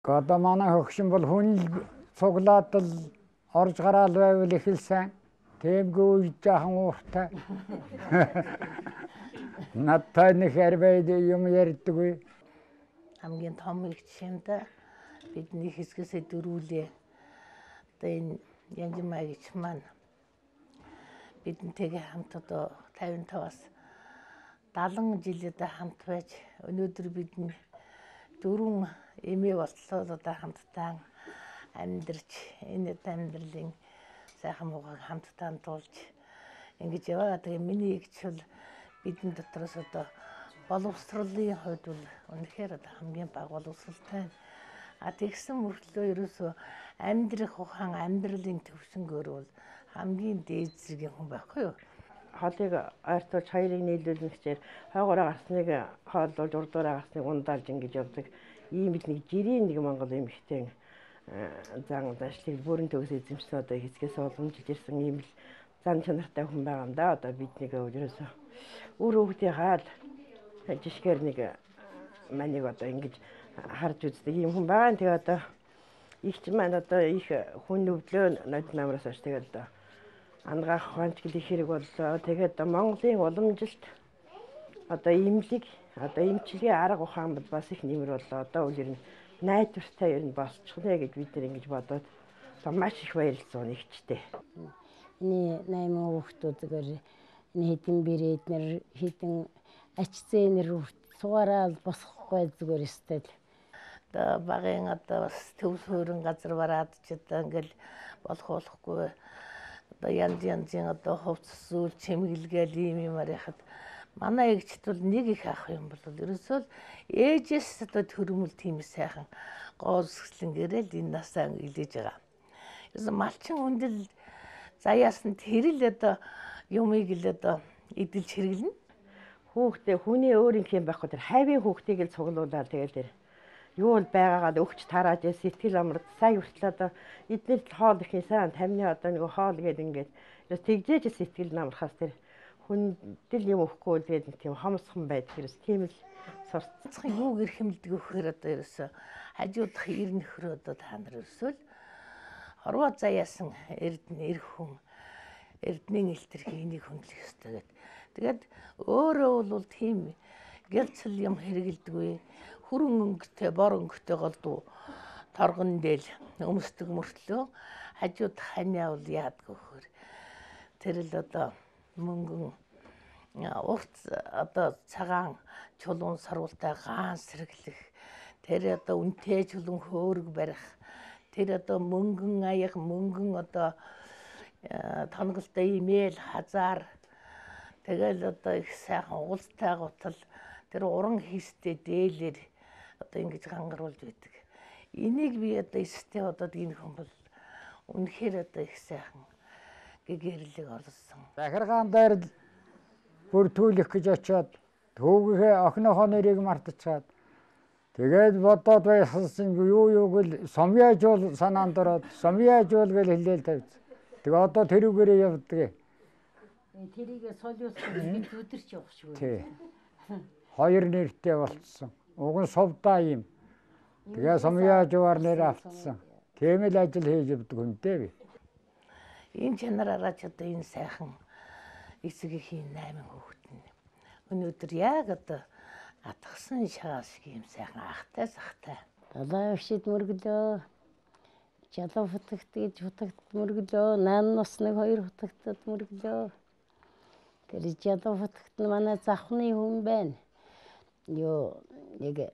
Одоо манай хөгшин бол хүн цуглаад л орж гараал байвал их л сайн. Тэмгүй үед жаахан ууртай. Надтай нэг арбайд юм ярьдаггүй. Хамгийн том их жишээндээ бидний хэсгээсээ дөрүүлээ. Одоо энэ Янжмаа гэж маань бидэнтэйгээ хамт одоо 55-аас 70 жилээ хамт байж өнөөдөр бидний 4 эмээ болтлоо одоо хамтдаа амьдарч энэ амьдралын сайхан муугыг хамтдаа туулж ингэж яваа. Тэгээ миний эгч бол бидний дотроос одоо боловсролын хувьд бол үнэхээр одоо хамгийн бага боловсролтой. Тэгсэн мөртлөө ерөөсөө амьдрах ухаан амьдралын төвшнгөөр бол хамгийн дээд зэргийн хүн байхгүй юу? Хоолыг ойртуулж хоёрыг нийлүүлнэ гэхээр хойгоороо гарсныг хооллуулж урдуураа гарсныг ундаалж ингэж явдаг. Ийм л нэг жирийн нэг Монгол эмэгтэй зан дашлыг бүрэн төгс эзэмшсэн одоо хэсгээс уламжиж ирсэн ийм л зан чанартай хүн байгаа юм да. Одоо бид нэг ерөөсөө үр хөвгтийн хаал жишгээр нэг манийг одоо ингэж харж үздэг ийм хүн байгаа. Тэгээ одоо их ч маань одоо их хүн өвдлөө нод намраас ш тэгээд одоо ангаах ухаанч гэх хэрэг боллоо. Тэгээд Монголын уламжилт одоо имлэг одоо эмчилгээ арга ухаан бол бас их нэмэр боллоо. Одоо үл ер нь найдвартай ер нь болчихлоо гэж бид нар ингэж бодоод маш их баярлсан нэгчтэй. Энэ 8 хүүхдүүдээр энэ хэдэн бэрээд нэр хэдэн ач зээнэр цугаараа босхгүй зүгээр өстэй. Одоо багын одоо бас төвс хөрөн газар бараад ч одоо ингээл болохгүй. Одоо янзын одоо хувцс зүйл чимгэлгээл ийм юмар яхад манай эгчт бол нэг их ах юм бол ерөөсөө ээжээс одоо төрөмөл тийм сайхан гоо зүсгэлэнгээрээ л энэ насаа илээж байгаа. Ерөөсөө малчин хүндэл заяас нь тэрэл одоо юмыг л одоо эдэлж хэрэглэнэ. Хүүхдээ хүний өөрийнх юм байхгүй тэр хайвын хүүхдийг л цуглуулаад тэгэл тэр юу л байгаагаад өгч тарааж сэтгэл амраад сая хүртэл одоо эднэр хоол ихийн сайн тамины одоо нэг хоол гээд ингээд тэгжээж сэтгэл намрахаас тэр хүндэл юм өгөхгүй тэгээд тийм хомсхон байдаг хэрэгс тийм л сурцсан юу гэрхэмлдэг өгөхөр одоо ерөөсө хажуудах ир нөхрөө одоо та нар ерөөсөө л хорвоо заяасан эрдэнэ эр хүн эрдэнийн илтерхий энийг хөндлөх ёстой гэдэг. Тэгээд өөрөө бол тийм гэлцэл юм хэрэгэлдэггүй. Хүрэн өнгөтэй бор өнгөтэй голдуу торгон дээл өмсдөг мөртлөө хажууд ханиа бол яадг өгөхөр тэр л одоо мөнгөн урт одоо цагаан чулуун сарвалтай гаан сэргэлэх тэр одоо үнтэй чулуун хөөрөг барих тэр одоо мөнгөн аяг мөнгөн одоо тонголтой имэйл хазаар тэгэл одоо их сайхан уулзтай гутал тэр уран хийстэй дээлэр одоо ингэж гангаруулж байдаг. Энийг би одоо эстэй бодоод энэ хүн бол үнэхээр одоо их сайхан гэгэрлэг олсон. Захиргаан дээр бүр түлэх гэж очиод төвгийнхээ охиныхоо нэрийг мартчихад тэгээд бодоод байсан юу гэл сумьяажуул санаанд ороод сумьяажуул гэж хэлээл тавьц. Тэгээ одоо тэрүүгээрээ явдаг. Тэрийг солиулсан гэж өдөрч явах шүү. Тий. Хоёр нэртэй болцсон. Уг нь совдаа юм. Тэгээ сумьяажуугаар нэр автсан. Тийм л ажил хийж явдаг хүнтэй би. Энэ чанараараа ч одоо энэ сайхан эцгийн 8 хүүхэд нь өнөөдөр яг одоо атгсан шагаа шиг юм сайхан ахтай сахтай. Далай өвшид мөргөлөө. Жалуу хутагт гэж хутагт мөргөлөө. Нааннус нэг 2 хутагтад мөргөлөө. Тэр жалуу хутагт манай завхны хүн байна. Юу нэг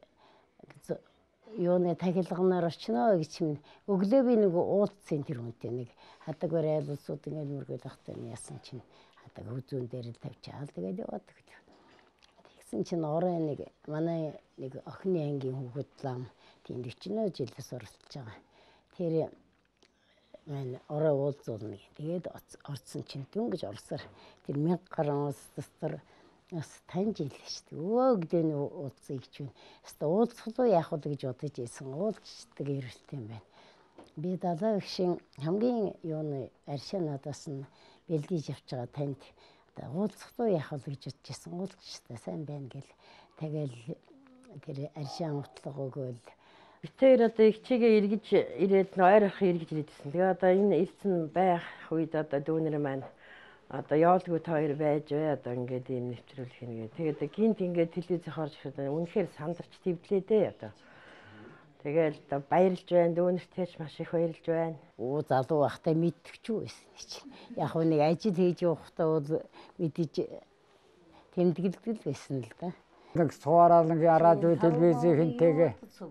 юуны тахилганаар очно гэж минь өглөө би нэг уулзсан тэр хүнтэй нэг хадаг барайлсууд ингээд мөргөл ахтай яасан чинь хадаг хүзүүн дээр л тавьчаал тэгээд яваад гэж. Тэгсэн чинь орой нэг манай нэг охины ангийн хүүхэд лам тийм 40 жилээс оролцож байгаа. Тэр маань орой уулзуулна. Тэгээд орцсон чинь дүнгэж орсоор тэр 1000 гаруй ус дотор бас таньж ийлээ шүү дээ. Өөгдөө уулзъя гэж байна. Хэвээ уулзах яах вэ гэж бодож ийсэн. Уулздаг эрэлттэй юм байна. Би далай гişin хамгийн юуны аршаа надаас нь бэлдэж явж байгаа танд уулзах яах вэ гэж бодож ийсэн. Уулзчихсан сайн байна гэл. Тэгэл тэр аршаа утлаг өгөөл Битээр одоо их чигээ эргэж ирээд ойрох эргэж ирээдсэн. Тэгээ одоо энэ ирсэн байх үед одоо дүүнэр маань одоо явуулгүй та хоёр байж бай одоо ингээд ийм нэвтрүүлэх нэгээ. Тэгээд гинт ингээд телевизээр харж ирээд үнэхээр сандарч твлээ дээ одоо. Тэгэл одоо баярлж байна. Дүүнэртэйч маш их баярлж байна. Оо залуу байхдаа мэдчихв байсан чинь. Яг нэг ажил хийж явахдаа бол мэдээж тэмдэглэдэг байсан л да. Нэг цугараалангийн радио телевизийнхэнтэйгээ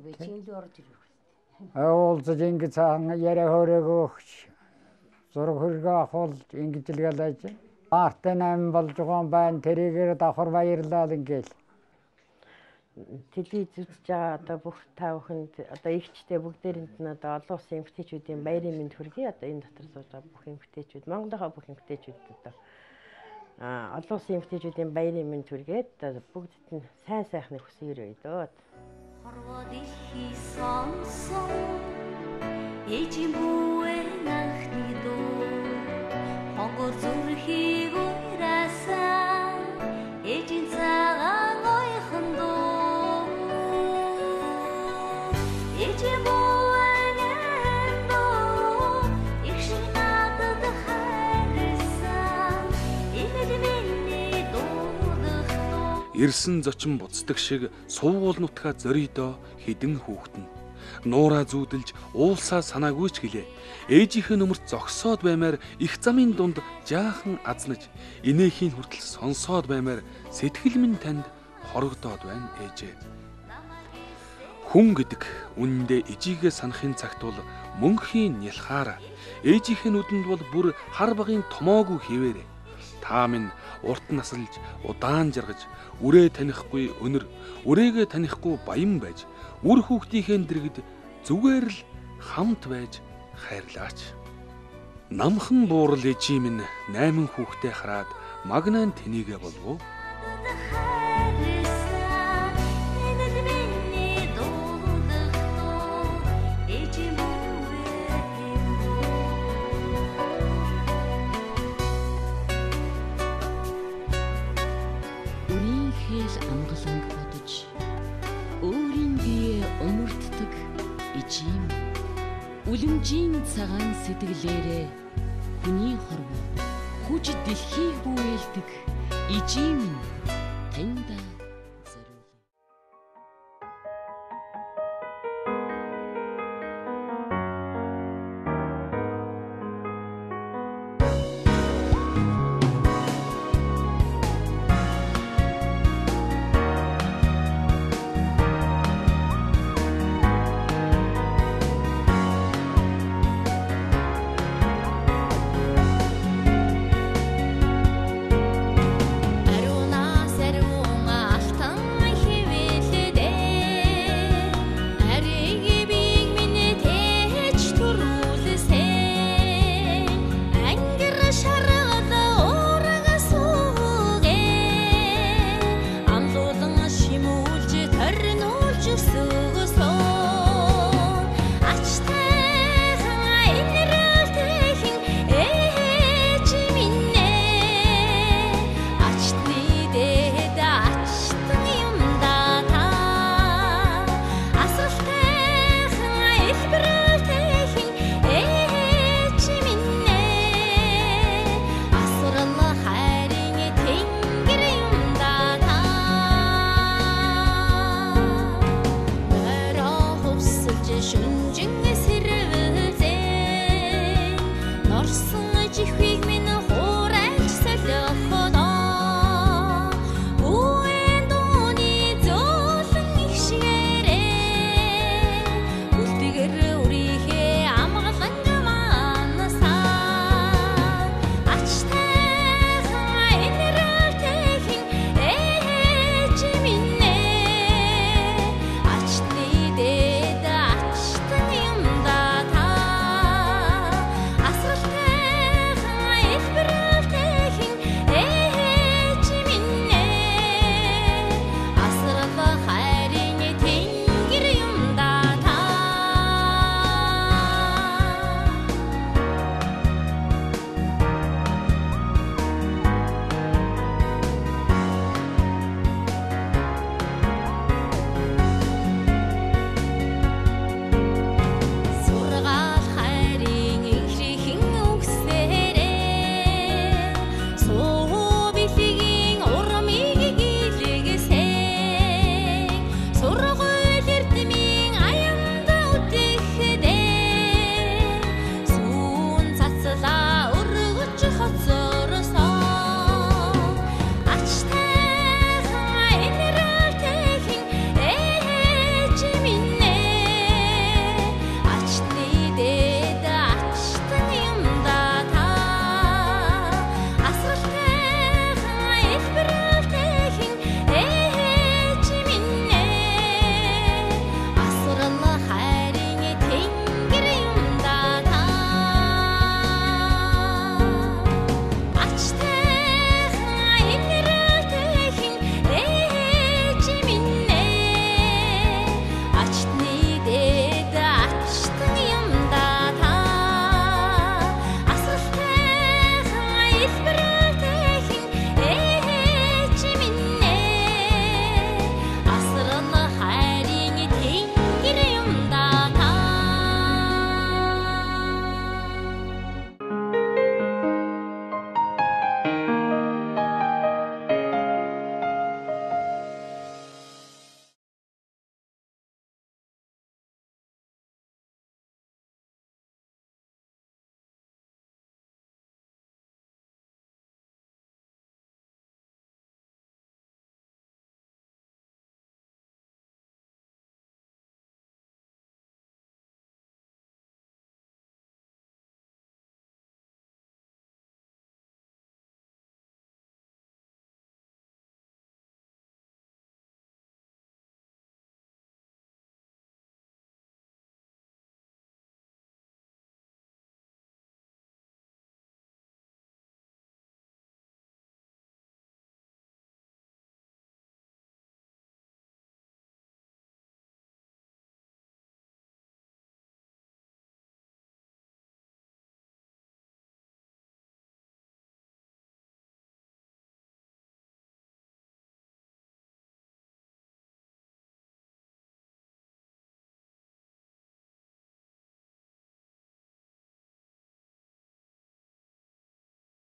уулзаж ингэ цаан яриа хөөрөөгөөч зураг хөргөө ахвал ингэж л галаж. Артын 8 болж байгаа байна. Тэрийгээр давхар баярлал ингээл. Телевиз үзэж байгаа одоо бүх та бүхэнд одоо ихчтэй бүгдээрэнд нь одоо олон улсын эмэгтэйчүүдийн баярын мэнд хүргэе. Одоо энэ дотор сууж байгаа бүх эмэгтэйчүүд, Монголынхаа бүх эмэгтэйчүүдэд одоо олон улсын эмэгтэйчүүдийн баярын мэнд хүргээд одоо бүгдд нь сайн сайхныг хүсье дөө. Хорвоо дэлхий сонсон ээжийн бүэн анхны дуу хонгор зүрхийг ураасан ээжийн цагаан ойхон дуу ээжийн бүэн дуу их шиг надад хайрсан имэд миний дуудах дуу. Ирсэн зочин буцдаг шиг суугуул нутгаа зоридоо хідэн хүүхдэн нуураа зүүдэлж уулсаа санаагүй ч гэлээ. Ээжийнхээ нөмөрт зогсоод баймаар их замын дунд жаахан азнаж инээхийн хүртэл сонсоод баймаар сэтгэл минь танд хорогдоод байна ээжээ. Хүн гэдэг үнэндээ ижигээ санахын цагт бол мөнхийн нялхаараа ээжийнхээ нүдэнд бол бүр хар багын томоогүй хിവэрэ. Та минь урт насалж удаан жаргаж үрээ танихгүй өнөр үрээгээ танихгүй баян байж үр хүүхдийнхээ дэргэд зүгээр л хамт байж хайрлаач. Намхан буурал ээжий минь 8 хүүхдээ хараад магнан тэнийгээ болов. Амгаланг бодож өөрийн бие өмөрддөг ижим үлэмжийн цагаан сэтгэлээрээ хүний хорвоо хүч дэлхийг бүээлдэг ижим таньда зориулъя. Шүнжин